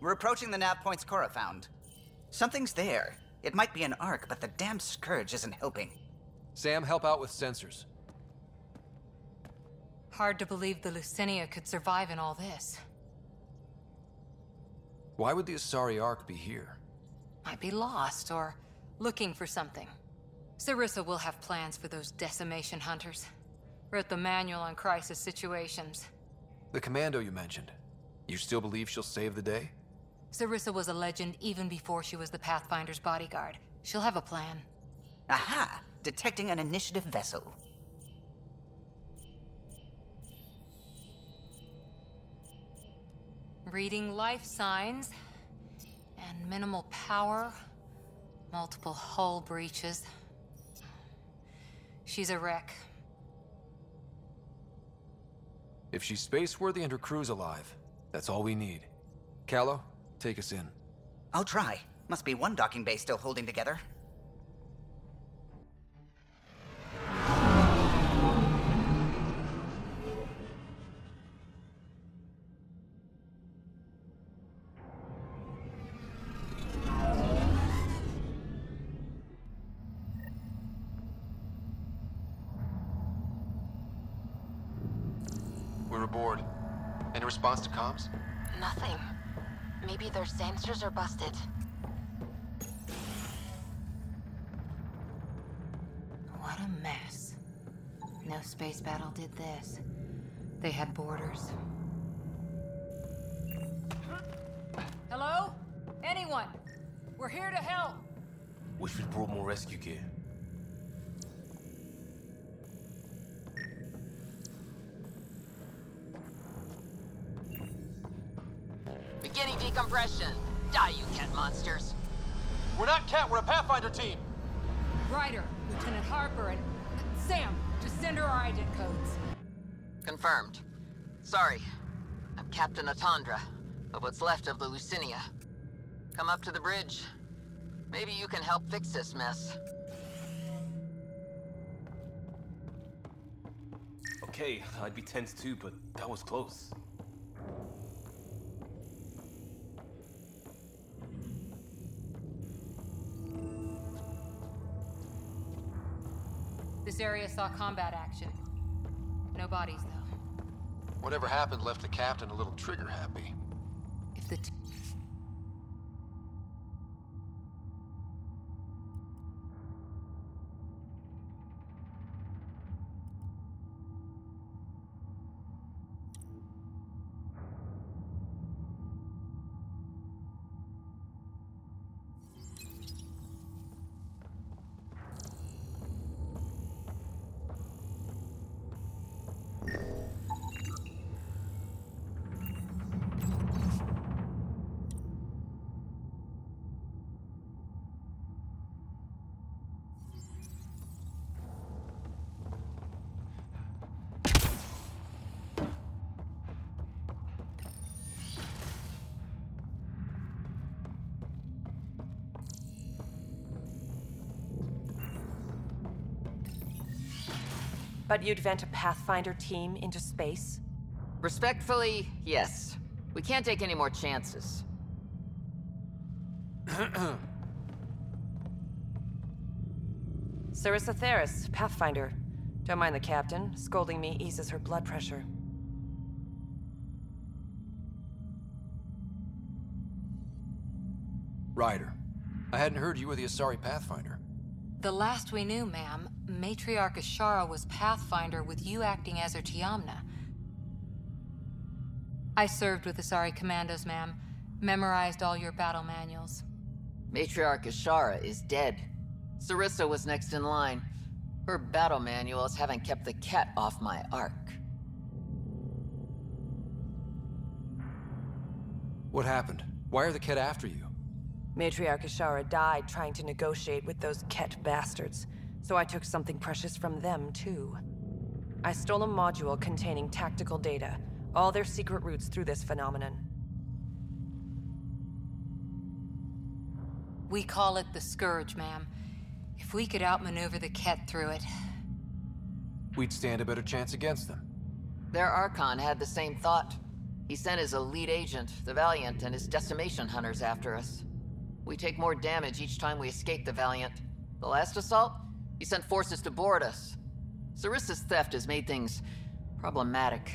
We're approaching the nav points Cora found. Something's there. It might be an arc, but the damn Scourge isn't helping. Sam, help out with sensors. Hard to believe the Lucinia could survive in all this. Why would the Asari Ark be here? Might be lost, or looking for something. Sarissa will have plans for those decimation hunters. Wrote the manual on crisis situations. The commando you mentioned. You still believe she'll save the day? Sarissa was a legend even before she was the Pathfinder's bodyguard. She'll have a plan. Aha! Detecting an initiative vessel. Reading life signs. And minimal power. Multiple hull breaches. She's a wreck. If she's space-worthy and her crew's alive, that's all we need. Callow, take us in. I'll try. Must be one docking bay still holding together. We're aboard. Any response to comms? Nothing. Maybe their sensors are busted. What a mess. No space battle did this. They had borders. Hello? Anyone? We're here to help. Wish we'd brought more rescue gear. Beginning decompression. Die, you cat monsters. We're not Cat, we're a Pathfinder team! Ryder, Lieutenant Harper, and Sam, just send her our ident codes. Confirmed. Sorry. I'm Captain Atandra, of what's left of the Lucinia. Come up to the bridge. Maybe you can help fix this mess. Okay, I'd be tense too, but that was close. This area saw combat action. No bodies, though. Whatever happened left the captain a little trigger happy. If the But you'd vent a Pathfinder team into space? Respectfully, yes. We can't take any more chances. Sarissa Theris, Pathfinder. Don't mind the captain. Scolding me eases her blood pressure. Ryder, I hadn't heard you were the Asari Pathfinder. The last we knew, ma'am, Matriarch Ashara was Pathfinder with you acting as her Tiamna. I served with Asari Commandos, ma'am. Memorized all your battle manuals. Matriarch Ashara is dead. Sarissa was next in line. Her battle manuals haven't kept the cat off my ark. What happened? Why are the Ket after you? Matriarch Ashara died trying to negotiate with those Ket bastards, so I took something precious from them, too. I stole a module containing tactical data, all their secret routes through this phenomenon. We call it the Scourge, ma'am. If we could outmaneuver the Ket through it. We'd stand a better chance against them. Their Archon had the same thought. He sent his elite agent, the Valiant, and his decimation hunters after us. We take more damage each time we escape the Valiant. The last assault, he sent forces to board us. Sarissa's theft has made things problematic.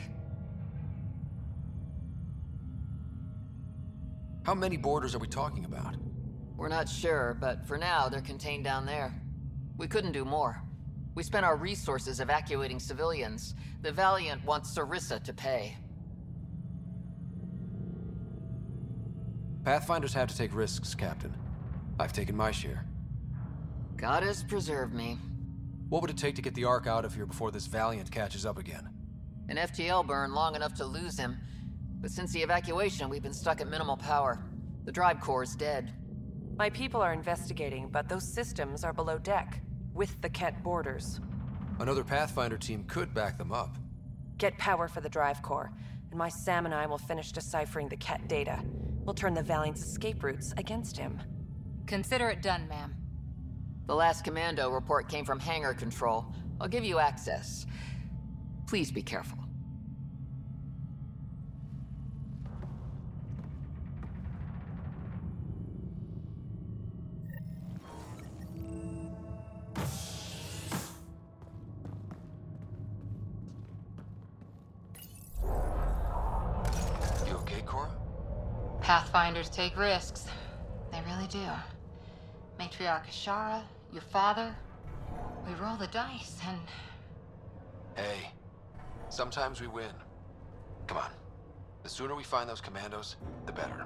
How many boarders are we talking about? We're not sure, but for now, they're contained down there. We couldn't do more. We spent our resources evacuating civilians. The Valiant wants Sarissa to pay. Pathfinders have to take risks, Captain. I've taken my share. God has preserved me. What would it take to get the Ark out of here before this Valiant catches up again? An FTL burn long enough to lose him. But since the evacuation, we've been stuck at minimal power. The drive core is dead. My people are investigating, but those systems are below deck, with the Kett boarders. Another Pathfinder team could back them up. Get power for the drive core, and my Sam and I will finish deciphering the Kett data. We'll turn the Valiant's escape routes against him. Consider it done, ma'am. The last commando report came from hangar control. I'll give you access. Please be careful. You okay, Cora? Pathfinders take risks. They really do. Matriarch Ashara, your father. We roll the dice and... Hey, sometimes we win. Come on. The sooner we find those commandos, the better.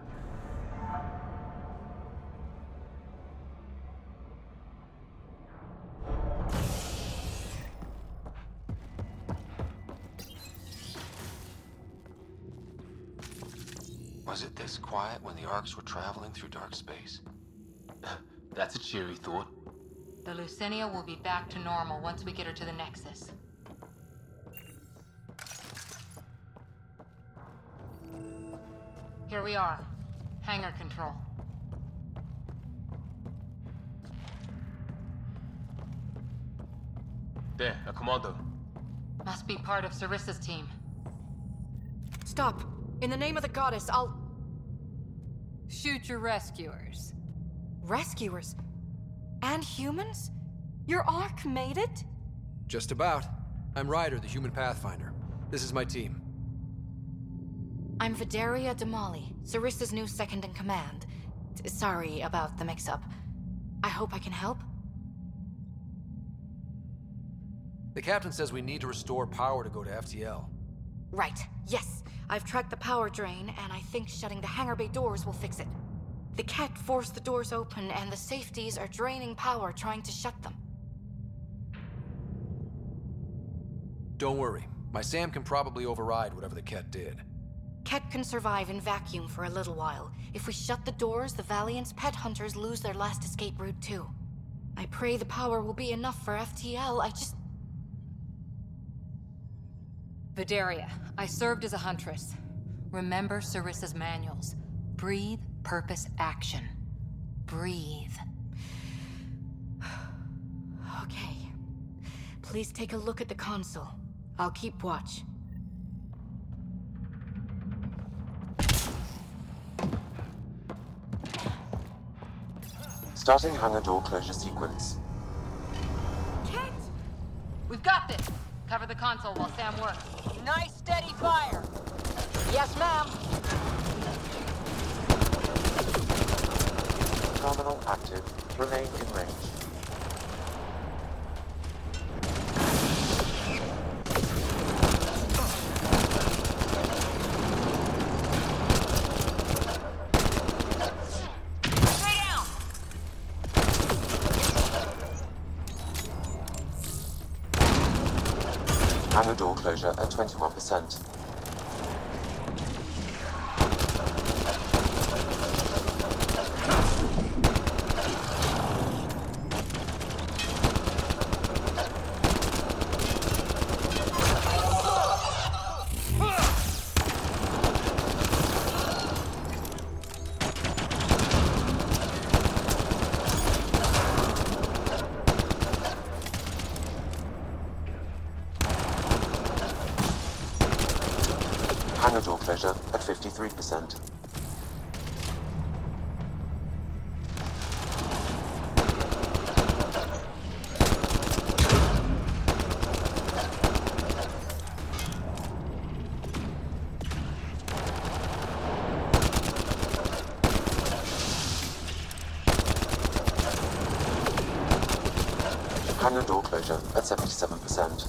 Was it this quiet when the Arks were traveling through dark space? That's a cheery thought. The Lucinia will be back to normal once we get her to the Nexus. Here we are. Hangar control. There, a commando. Must be part of Sarissa's team. Stop! In the name of the goddess, I'll... Shoot your rescuers. Rescuers? And humans? Your Ark made it? Just about. I'm Ryder, the human Pathfinder. This is my team. I'm Vidaria Damali, Sarissa's new second-in-command. Sorry about the mix-up. I hope I can help? The captain says we need to restore power to go to FTL. Right, yes. I've tracked the power drain, and I think shutting the hangar bay doors will fix it. The Kett forced the doors open, and the safeties are draining power trying to shut them. Don't worry. My Sam can probably override whatever the Kett did. Kett can survive in vacuum for a little while. If we shut the doors, the Valiant's pet hunters lose their last escape route too. I pray the power will be enough for FTL, I just... Vidaria, I served as a huntress. Remember Sarissa's manuals. Breathe, purpose, action. Breathe. Okay. Please take a look at the console. I'll keep watch. Starting hangar door closure sequence. Kett! We've got this! Cover the console while Sam works. Nice steady fire! Yes, ma'am! Terminal active. Remain in range. Hangar door closure at 21%. Hangar door closure at 53%. Hangar door closure at 77%.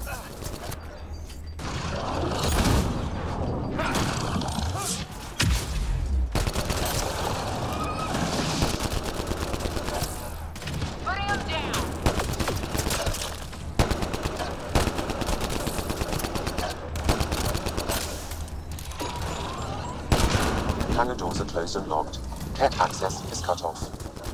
Hangar doors are closed and locked. Ket access is cut off.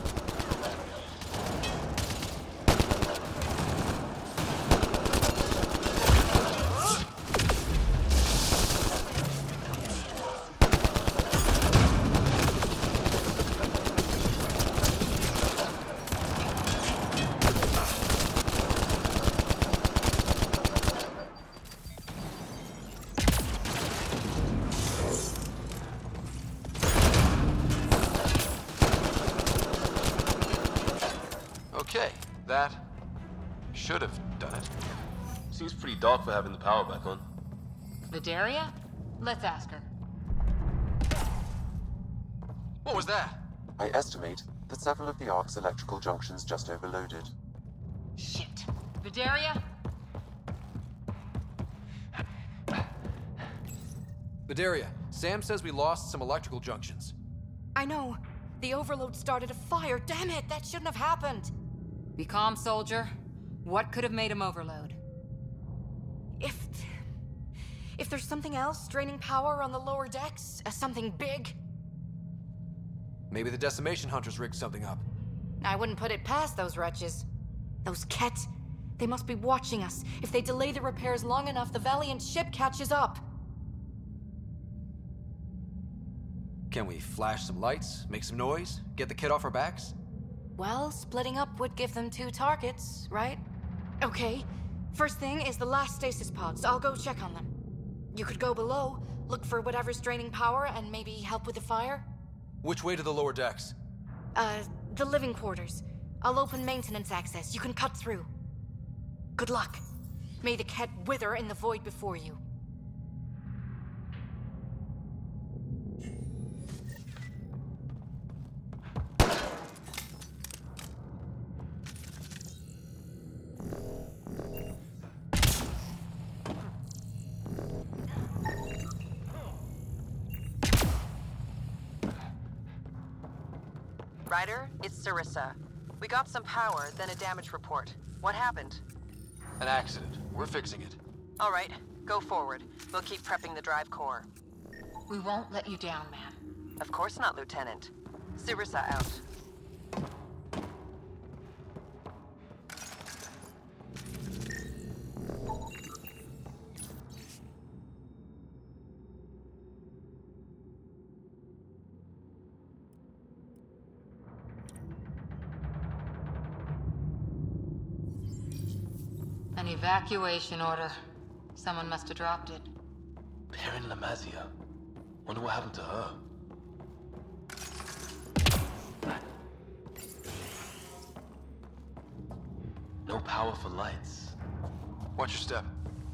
Okay, that should have done it. Seems pretty dark for having the power back on. Vidaria? Let's ask her. What was that? I estimate that several of the Ark's electrical junctions just overloaded. Shit. Vidaria? Vidaria, Sam says we lost some electrical junctions. I know. The overload started a fire. Damn it, that shouldn't have happened. Be calm, soldier. What could have made him overload? If there's something else draining power on the lower decks, something big, Maybe the Decimation Hunters rigged something up. I wouldn't put it past those wretches. Those Ket, they must be watching us. If they delay the repairs long enough, the Valiant ship catches up. Can we flash some lights, make some noise, get the kid off our backs? Well, splitting up would give them 2 targets, right? Okay. First thing is the last stasis pods. I'll go check on them. You could go below, look for whatever's draining power, and maybe help with the fire. Which way to the lower decks? The living quarters. I'll open maintenance access. You can cut through. Good luck. May the Ket wither in the void before you. Ryder, it's Sarissa. We got some power, then a damage report. What happened? An accident. We're fixing it. All right, go forward. We'll keep prepping the drive core. We won't let you down, man. Of course not, Lieutenant. Sarissa out. An evacuation order. Someone must have dropped it. Perrin Lamazia. Wonder what happened to her. No power for lights. Watch your step.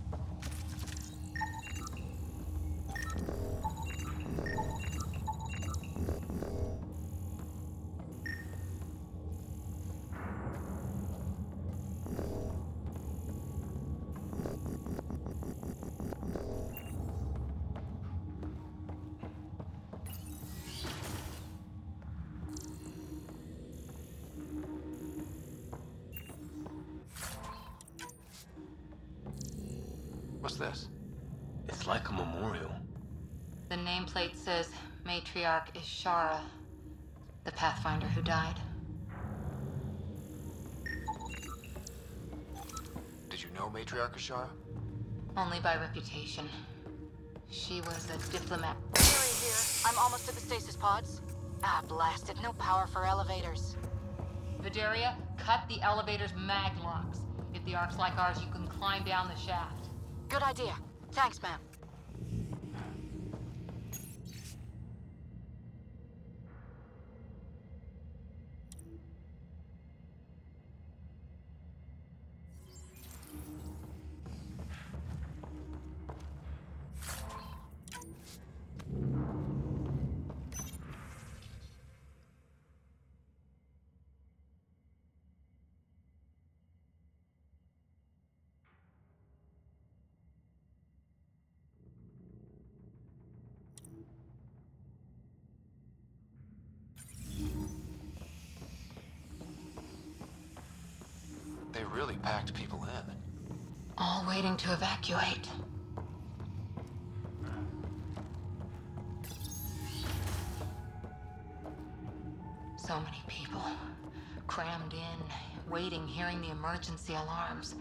What's this? It's like a memorial. The nameplate says Matriarch Ishara, the Pathfinder who died. Did you know Matriarch Ashara? Only by reputation. She was a diplomat. Fury here. I'm almost at the stasis pods. Ah, blast it. No power for elevators. Vidaria, cut the elevator's mag locks. If the Ark's like ours, you can climb down the shaft. Good idea. Thanks, ma'am. really packed people in. All waiting to evacuate. So many people. Crammed in, waiting, hearing the emergency alarms.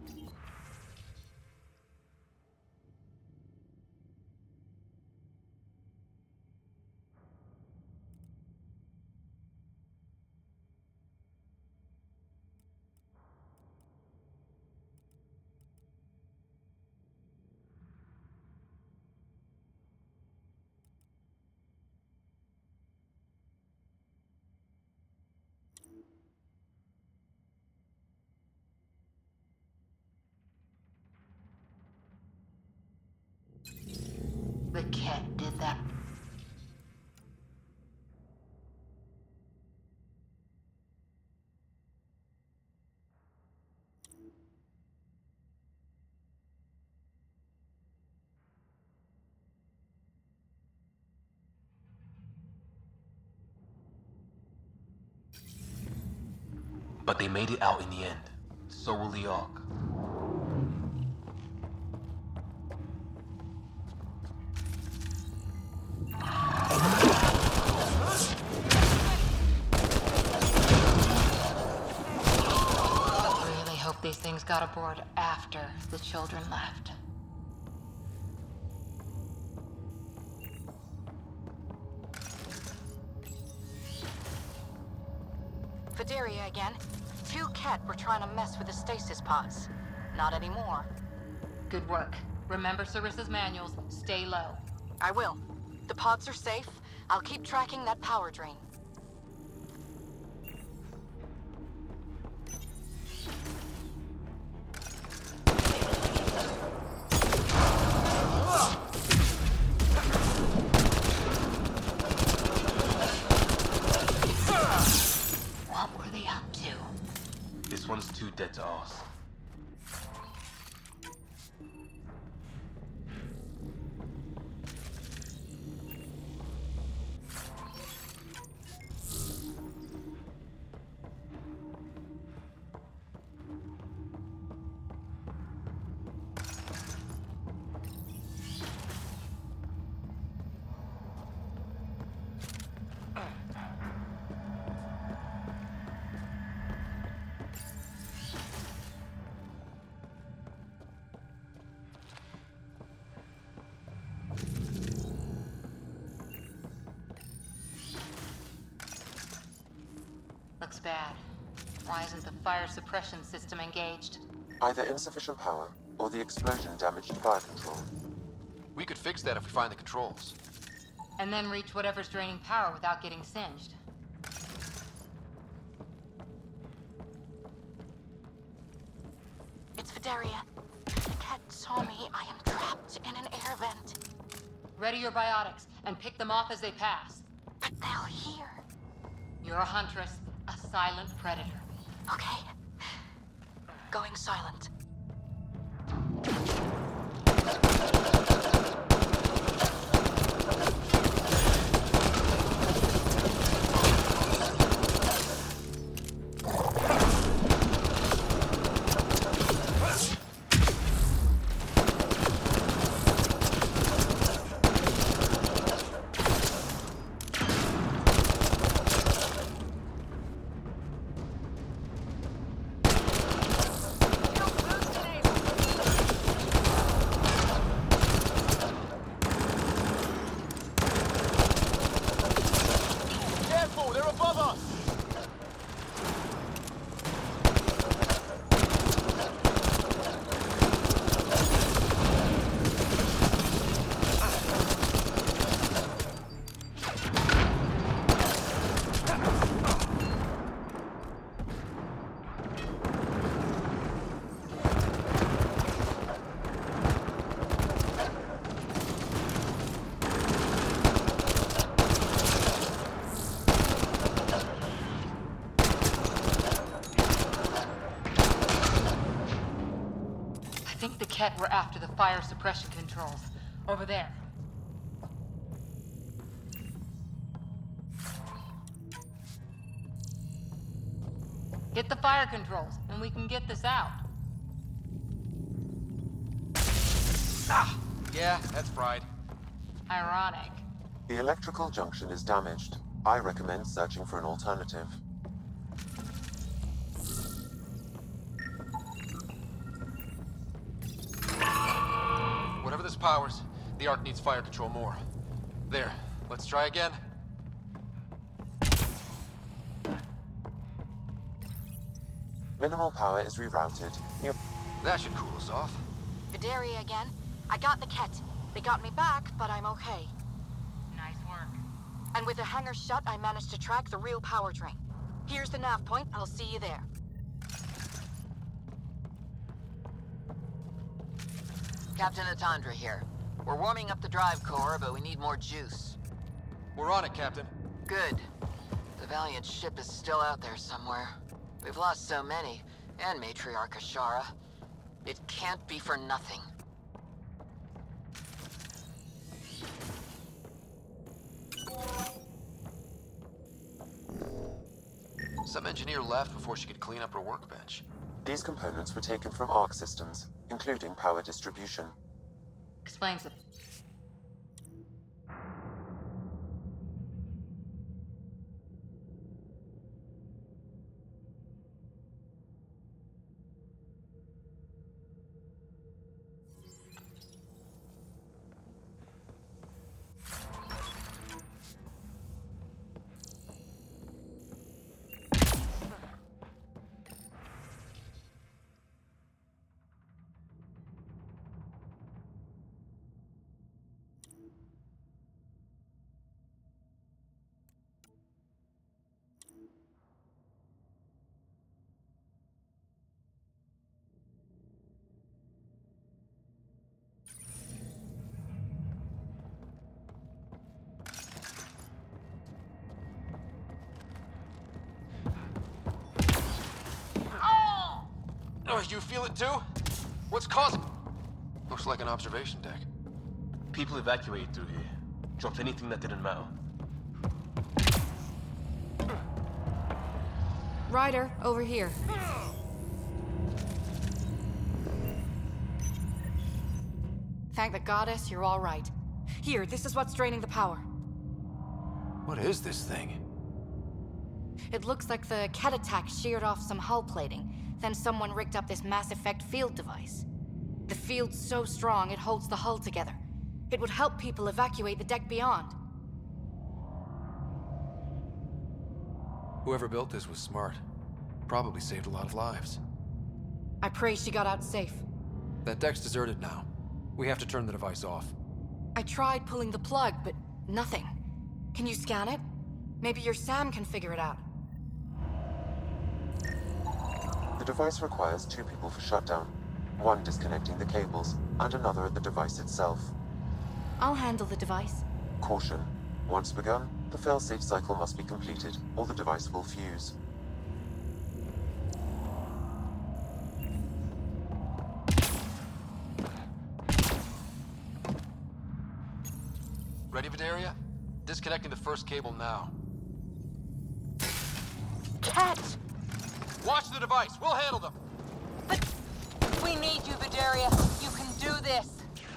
The cat did that. But they made it out in the end. So will the Ark. Really hope these things got aboard after the children left. Vidaria again. 2 Ket were trying to mess with the stasis pods. Not anymore. Good work. Remember Sarissa's manuals. Stay low. I will. The pods are safe. I'll keep tracking that power drain. What were they up to? This one's too dead to ask. Looks bad. Why isn't the fire suppression system engaged? Either insufficient power, or the explosion damaged fire control. We could fix that if we find the controls. And then reach whatever's draining power without getting singed. It's Vidaria. The Ket saw me. I am trapped in an air vent. Ready your biotics and pick them off as they pass. But they'll hear. You're a huntress, a silent predator. Okay. Going silent. I think the Ket were after the fire suppression controls. Over there. Hit the fire controls, and we can get this out. Ah! Yeah, that's fried. Ironic. The electrical junction is damaged. I recommend searching for an alternative. Whatever this powers, the Ark needs fire control more. There, let's try again. Minimal power is rerouted. That should cool us off. Vidaria again. I got the Ket. They got me back, but I'm okay. Nice work. And with the hangar shut, I managed to track the real power drain. Here's the nav point. I'll see you there. Captain Atandra here. We're warming up the drive core, but we need more juice. We're on it, Captain. Good. The Valiant ship is still out there somewhere. We've lost so many, and Matriarch Ashara. It can't be for nothing. Some engineer left before she could clean up her workbench. These components were taken from Arc Systems, including power distribution. Explains it. Oh, you feel it too? What's causing... Looks like an observation deck. People evacuated through here. Dropped anything that didn't matter. Ryder, over here. Thank the goddess, you're all right. Here, this is what's draining the power. What is this thing? It looks like the Ket attack sheared off some hull plating. Then someone rigged up this Mass Effect field device. The field's so strong, it holds the hull together. It would help people evacuate the deck beyond. Whoever built this was smart. Probably saved a lot of lives. I pray she got out safe. That deck's deserted now. We have to turn the device off. I tried pulling the plug, but nothing. Can you scan it? Maybe your Sam can figure it out. The device requires 2 people for shutdown. One disconnecting the cables, and another at the device itself. I'll handle the device. Caution. Once begun, the failsafe cycle must be completed, or the device will fuse. Ready, Vidaria? Disconnecting the first cable now. Ket! Watch the device! We'll handle them! But we need you, Vidaria. You can do this.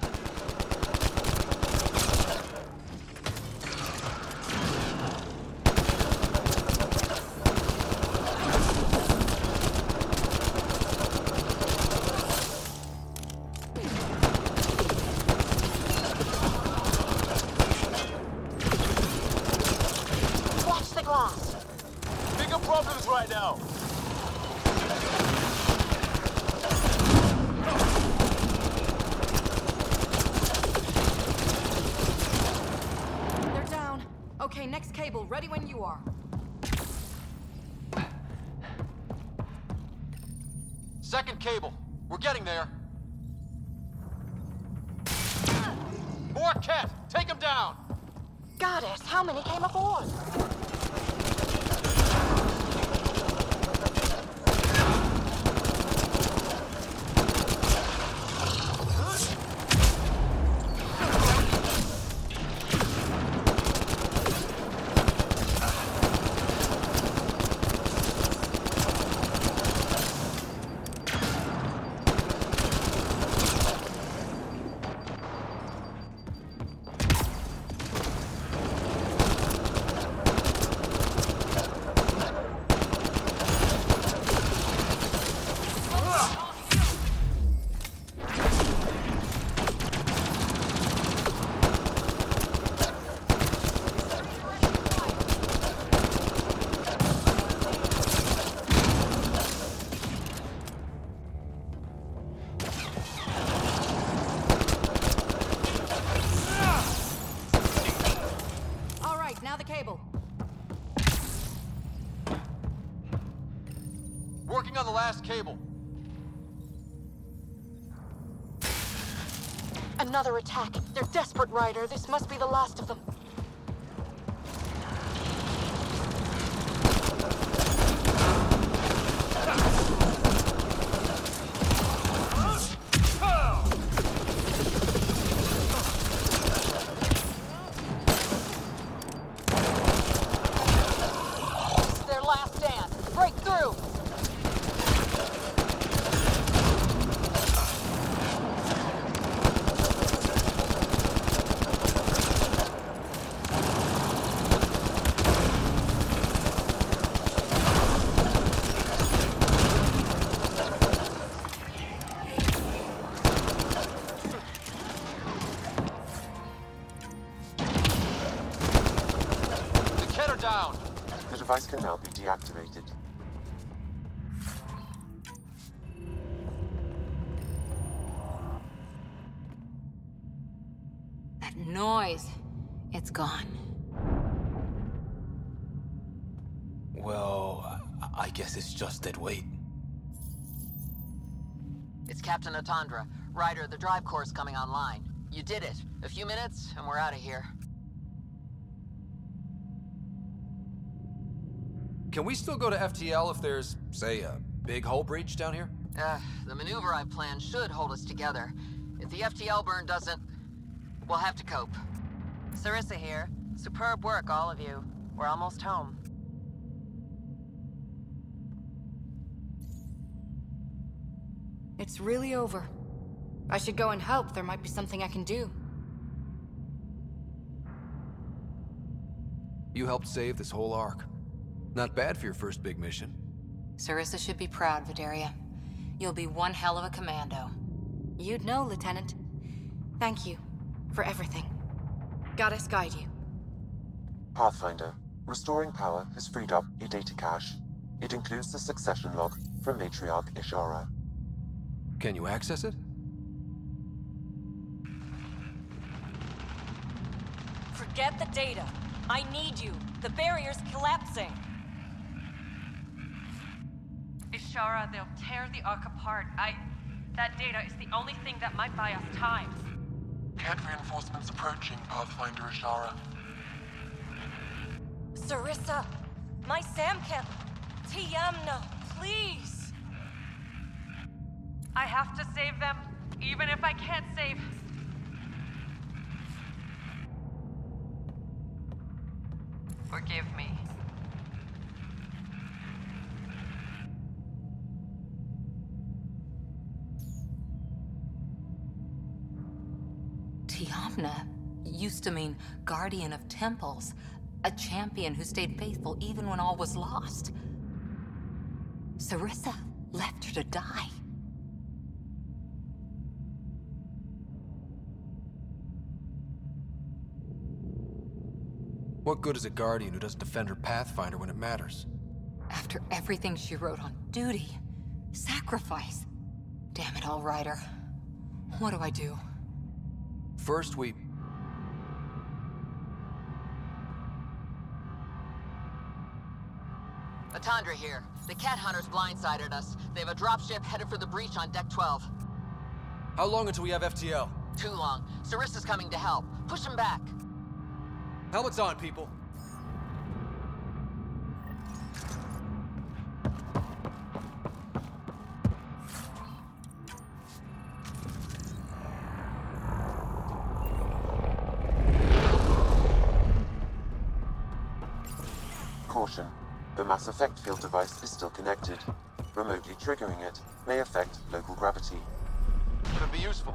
Watch the glass! Bigger problems right now. They're down. Okay, next cable, ready when you are. Second cable. We're getting there. More Ket! Take him down! Goddess, how many came aboard? last cable. Another attack. They're desperate, Ryder. This must be the last of them. Their last stand. Break through! The Kett are down. The device can now be deactivated. That noise. It's gone. Well, I guess it's just dead weight. It's Captain Atandra. Ryder, the drive core's coming online. You did it. A few minutes, and we're out of here. Can we still go to FTL if there's, say, a big hull breach down here? The maneuver I've planned should hold us together. If the FTL burn doesn't, we'll have to cope. Sarissa here. Superb work, all of you. We're almost home. It's really over. I should go and help. There might be something I can do. You helped save this whole arc. Not bad for your first big mission. Sarissa should be proud, Vidaria. You'll be one hell of a commando. You'd know, Lieutenant. Thank you for everything. Goddess guide you. Pathfinder. Restoring power has freed up a data cache. It includes the succession log from Matriarch Ishara. Can you access it? Forget the data. I need you. The barrier's collapsing. Ishara, they'll tear the Ark apart. That data is the only thing that might buy us time. Kett reinforcements approaching, Pathfinder Ishara. Sarissa, my Samken, Tiamna, please. I have to save them, even if I can't save... Forgive me. Tiamna used to mean guardian of temples, a champion who stayed faithful even when all was lost. Sarissa left her to die. What good is a Guardian who doesn't defend her Pathfinder when it matters? After everything she wrote on duty, sacrifice. Damn it all, Ryder. What do I do? First, we... Atandra here. The Kett hunters blindsided us. They have a dropship headed for the breach on Deck 12. How long until we have FTL? Too long. Sarissa's coming to help. Push him back. Helmets on, people. Caution. The Mass Effect field device is still connected. Remotely triggering it may affect local gravity. Could be useful.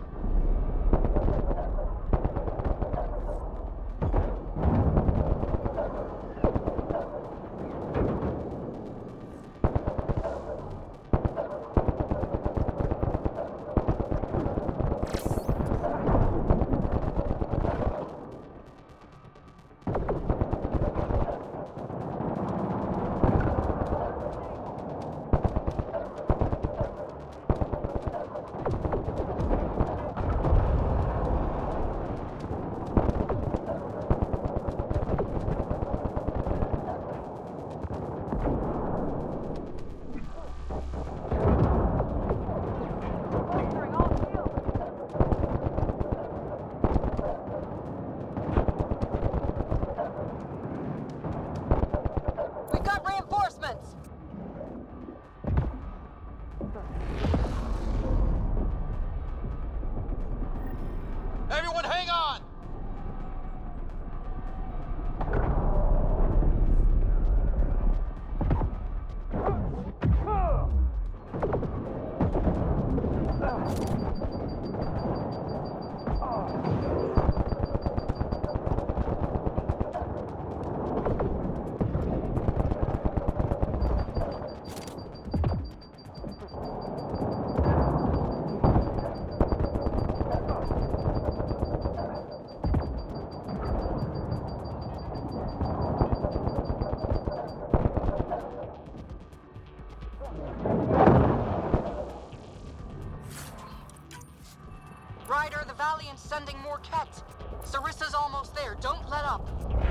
Ryder, the Valiant's sending more Kett. Sarissa's almost there. Don't let up.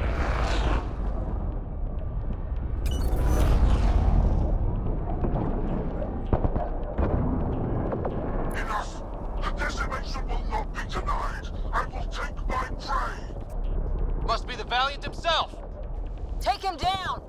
Enough! The decimation will not be denied. I will take my prey. Must be the Valiant himself! Take him down!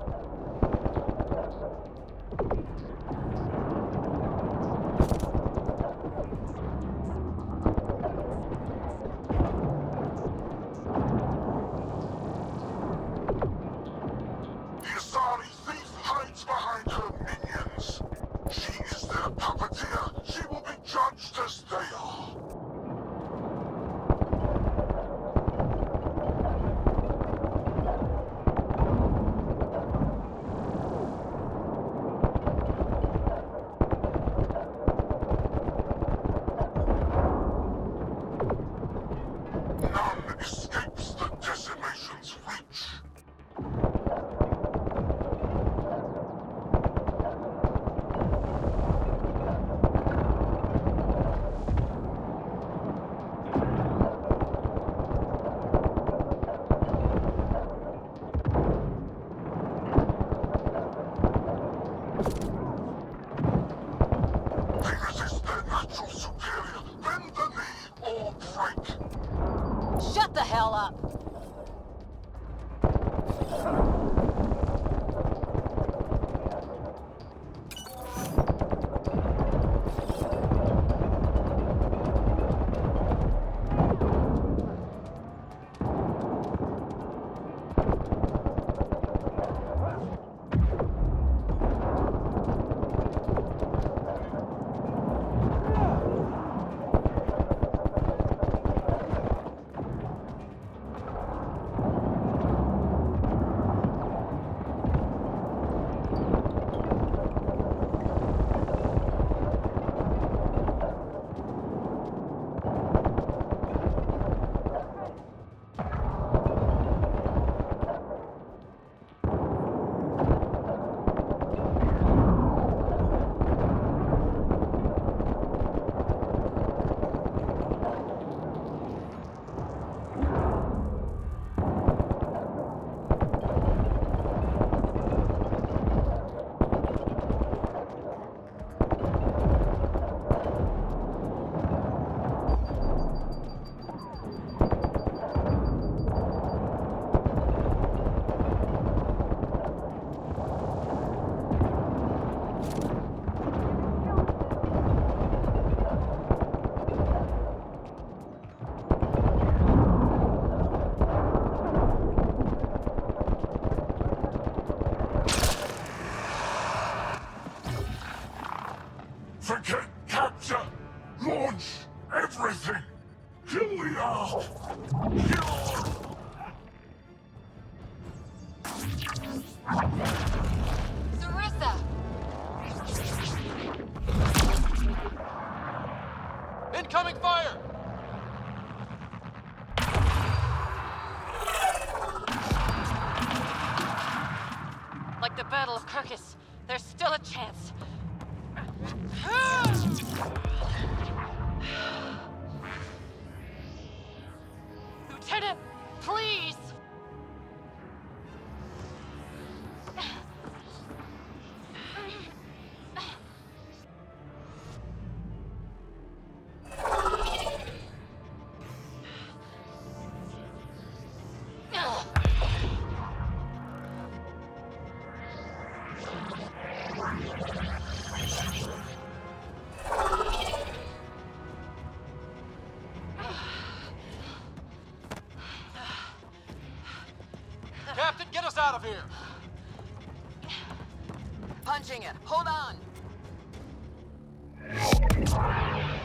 The Asari thief hides behind her minions. She is their puppeteer. She will be judged as they are. None escapes the decimation's reach. They resist their natural superior. Bend the knee or break. Shut the hell up! Forget capture! Launch everything! Kill the Ark! Sarissa! Incoming fire! Like the Battle of Kirkus, there's still a chance. Lieutenant, please! Captain, get us out of here! Punching it. Hold on.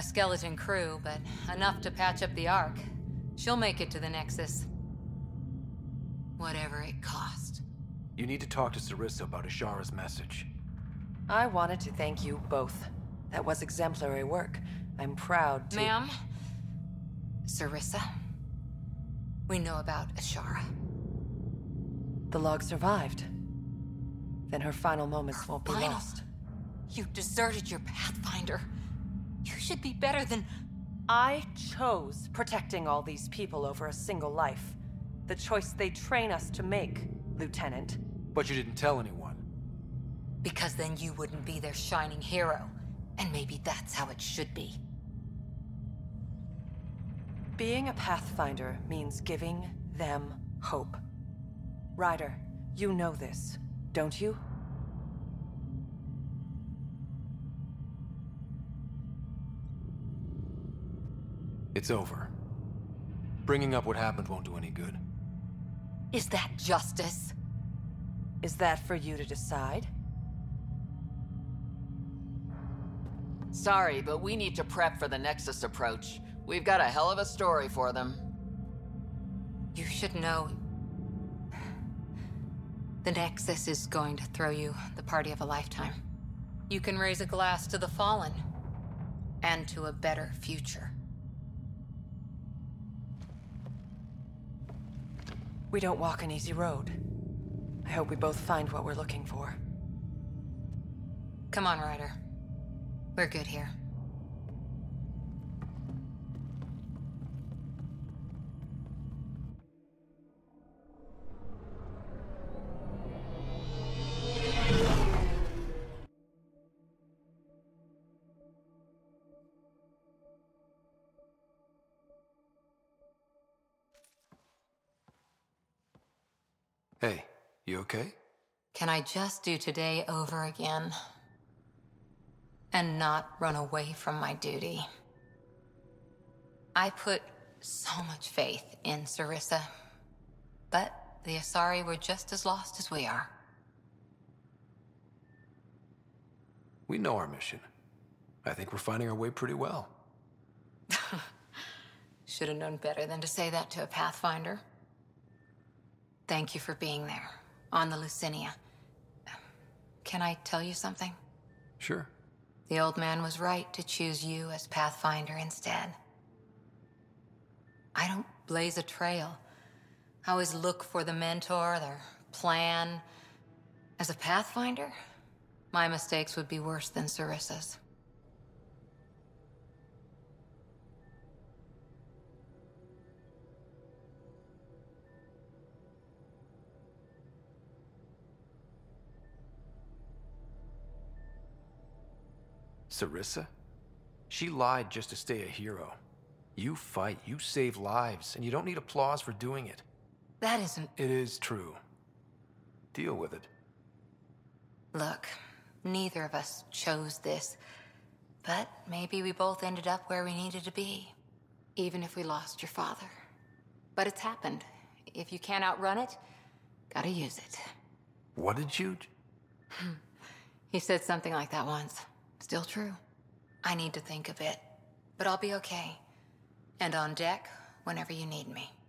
A skeleton crew, but enough to patch up the Ark. She'll make it to the Nexus. Whatever it cost. You need to talk to Sarissa about Ashara's message. I wanted to thank you both. That was exemplary work. I'm proud to— Ma'am? Sarissa? We know about Ashara. The log survived. Then her final moments won't be lost. You deserted your Pathfinder. You should be better than— I chose protecting all these people over a single life. The choice they train us to make, Lieutenant. But you didn't tell anyone. Because then you wouldn't be their shining hero. And maybe that's how it should be. Being a Pathfinder means giving them hope. Ryder, you know this, don't you? It's over. Bringing up what happened won't do any good. Is that justice? Is that for you to decide? Sorry, but we need to prep for the Nexus approach. We've got a hell of a story for them. You should know. The Nexus is going to throw you the party of a lifetime. You can raise a glass to the fallen. And to a better future. We don't walk an easy road. I hope we both find what we're looking for. Come on, Ryder. We're good here. Hey, you okay? Can I just do today over again? And not run away from my duty? I put so much faith in Sarissa. But the Asari were just as lost as we are. We know our mission. I think we're finding our way pretty well. Should have known better than to say that to a Pathfinder. Thank you for being there, on the Lucinia. Can I tell you something? Sure. The old man was right to choose you as Pathfinder instead. I don't blaze a trail. I always look for the mentor, their plan. As a Pathfinder, my mistakes would be worse than Sarissa's. Sarissa? She lied just to stay a hero. You fight, you save lives, and you don't need applause for doing it. That isn't— It is true. Deal with it. Look, neither of us chose this, but maybe we both ended up where we needed to be, even if we lost your father. But it's happened. If you can't outrun it, gotta use it. What did you... He said something like that once. Still true. I need to think a bit, but I'll be okay. And on deck whenever you need me.